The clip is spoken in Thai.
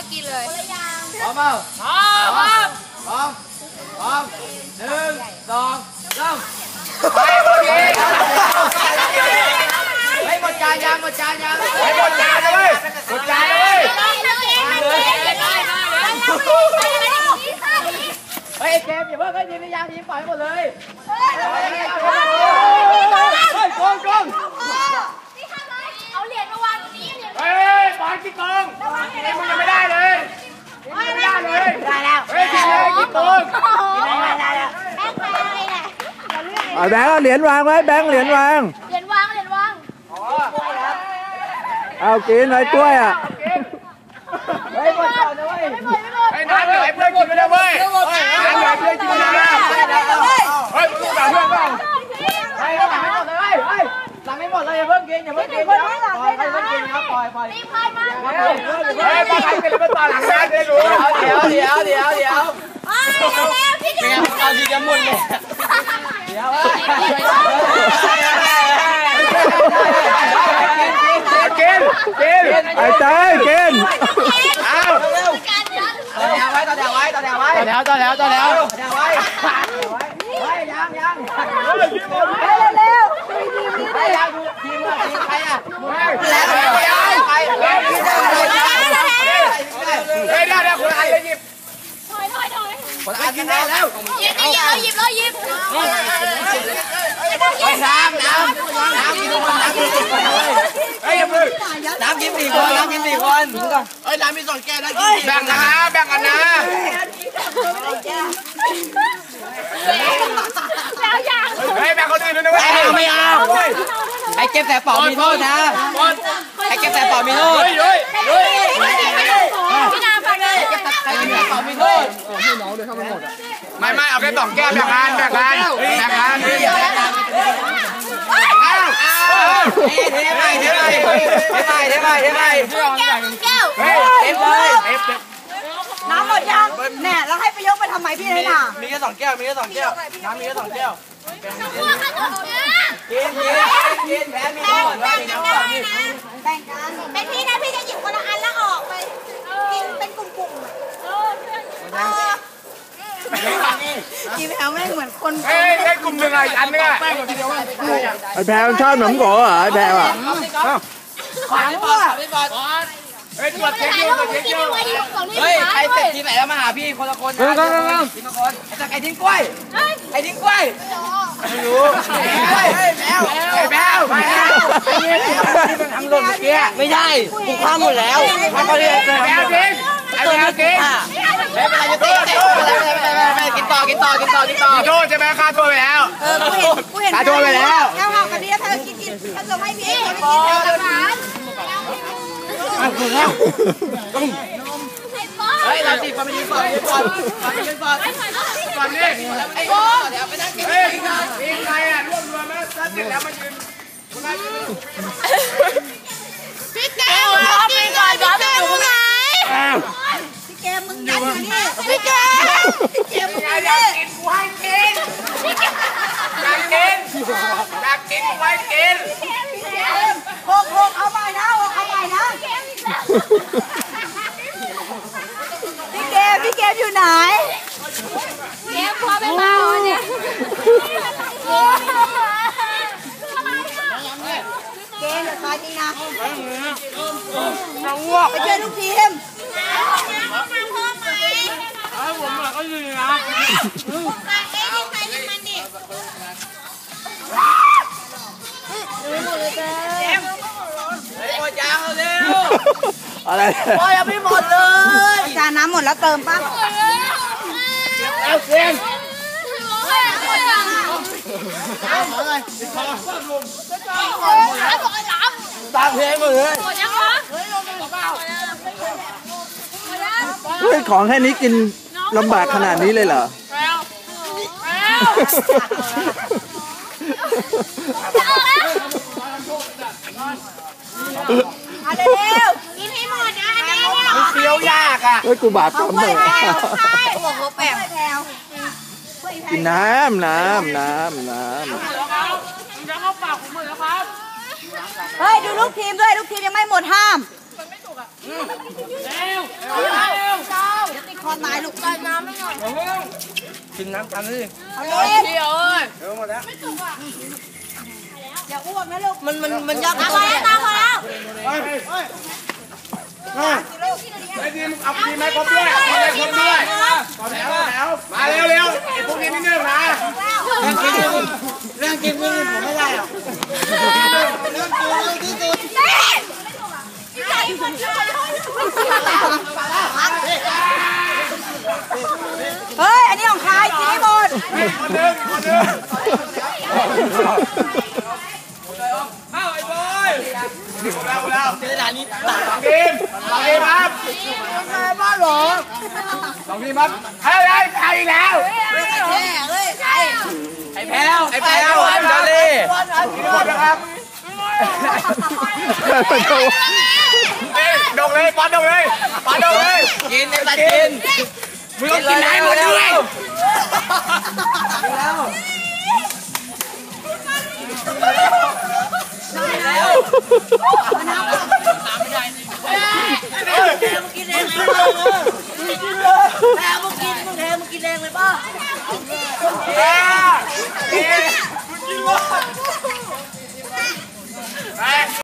กินเลยพร้อมเปล่าพร้อม1 2 3ไปโอเคไม่หมดจานยังไม่หมดจานเลยหมดจานเลยเฮ้ยเกมอย่าเพิ่งให้ทีมนิยามทีมปล่อยหมดเลยโกงเอาเหรียญมาวางตรงนี้เฮ้ยบอลกี่โกงมึงยังไม่ได้เลยได้แล้วเฮ้ยทีมเลยกี่โกงได้แล้วแบงค์มาอะไรเนี่ยแบงค์เอาเหรียญวางไว้แบงค์เหรียญวางเอากินไอ้กล้วยอ่ะเฮ้ยหมดก่อนนะเว้ยไอ้น้ำเหลือเพื่อนกินไปแล้วเว้ยน้ำเหลือเพื่อนกินไปแล้วเฮ้ยมึงต้องด่าเพื่อนก่อนเฮ้ยหลังไม่หมดเลยเฮ้ยหลังไม่หมดเลยอย่าเพิ่งกินปล่อยกินครับปล่อยรีบพายมาเฮ้ยปล่อยกินแล้วต่อหลังนะเดี๋ยวเป็นไงเอาดีกันหมดเลยกินไอ้เต้ยกินเอาต่อแถวไว้ยังเฮ้ยยังดูทีมใครอ่ะเฮ้ยได้คนอ่านเลยหยิบคนอ่านกินได้แล้วหยิบเลยหยิบไปน้ำกินทุกคนเฮ้ยมือน้ำกิน4 คนเฮ้ยน้ำมี2 แก้วได้กินแบ่งกันนะเฮ้ยแบ่งคนอื่นด้วยนะเว้ยไม่เอาไอ้เก็บแต่ปอกมีโทษนะไอ้เก็บแต่ปอกมีโทษพี่นาฟังเลยไอ้เก็บแต่ปอกมีโทษให้น้องด้วยถ้ามันหมดอ่ะไม่เอาแค่2 แก้วแบ่งกันเทน้ำหมดยังแน่แล้วให้ไปยกไปทำไมพี่เลยน่ะมีแค่2 แก้วน้ำมีแค่2 แก้วกินแพ้มีทั้งหมดแบ่งกันเป็นพี่นะพี่จะหยิบคนละอันแล้วออกไปกินเป็นกลุ่มกินแล้วแม่งเหมือนคนได้กลุ่มหนึ่งไอ้อันนึงอ่ะไอ้แพรมันชอบหนมโก๋เหรอไอ้แพรอ่ะขวางบอลเฮ้ยตรวจเช็คยูเฮ้ยใครเสร็จทีไหนแล้วมาหาพี่คนละคนนะทีละคนไอ้ทิ้งกล้วยไม่รู้แมวที่มันทำหล่นเมื่อกี้ไม่ใช่กูข้ามหมดแล้วมันก็เรียกแมวทิ้งไม่เป็นไรจะทิ้งไม่กินต่อโทษใช่ไหมค่าโทษไปแล้วค่าโทษไปแล้วแก้วห่อกันดีถ้ากินถ้าจะไม่มีไม่กินแก้วอาหารเฮ้ยเราตีความดีก่อนนี่ไอ้โก้เดี๋ยวไปนั่งกินทีมใครอ่ะรวมไหมถ้าเสร็จแล้วมายืนพี่แก้วไปก่อนอยู่ไหนพี่แก้วมึงยันอยู่นี่พี่แก้วมึงอยากกินกูให้กินอยากกินกูให้กินหกเอาไปนะพี่แก้วอยู่ไหนแก้วพอไปเมาเนี่ยเกณฑ์มาจริงนะน้องวัวไปเจอลูกทีมผมก็ยืนนะหมดยางเร็วอะไรยังไม่หมดเลยจานน้ำหมดแล้วเติมป่ะเอาเสียงตามเพลงหมดเลยของแค่นี้กินลำบากขนาดนี้เลยเหรอเร็วกินให้หมดนะอันนี้มันเคี้ยวยากอ่ะเฮ้ยกูบาดท้องเลยกินน้ำเฮ้ยดูลูกทีมด้วยลูกทีมยังไม่หมดห้ามกินน้ำกันดิเอาเลยเดี๋ยวหมดแล้วอย่าอ้วกนะลูกมันยากตาพอแล้วตาพอแล้วไอ้ทีมเอาทีมมาครบด้วยเอาเลยครบด้วยต่อแถวมาเร็วไอ้พวกนี้นิดนึงนะเรื่องกินนี่ผมไม่ได้หรอกเรื่องกินเลยที่สุดเฮ้ยอันนี้ของใครกินให้หมดคนหนึ่งเข้าไอ้บอยแล้วเจอหนานี้สองทีมครับบ้าหรอสองทีมครับเฮ้ยใครอีกแล้วไอ้แพ้วจอรี่หมดนะครับดกเลยปัดดกเลยกินไอ้สัตว์กินมึงต้องกินไหนหมดด้วย